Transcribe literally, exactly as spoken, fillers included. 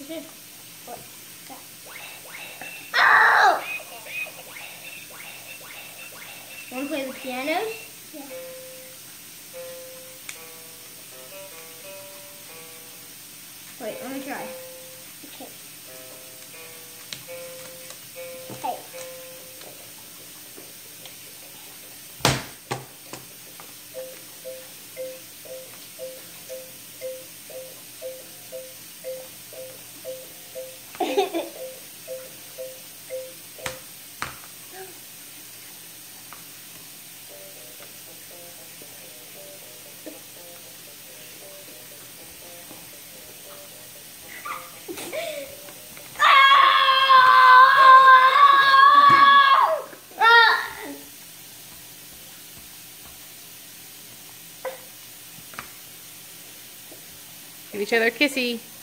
this? What? That. Oh! Want to play the pianos? Yeah. Wait, let me try. Okay. Hey. Give each other a kissy.